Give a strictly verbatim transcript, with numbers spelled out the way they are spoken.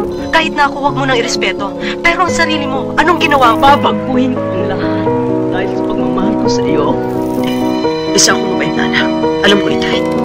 Kahit na ako, huwag mo nang irespeto. Pero ang sarili mo, anong ginawa mo? Babaguhin ko ang lahat dahil sa pagmamahal ko sa iyo. Isa akong mabait na anak. Alam ko, Itay.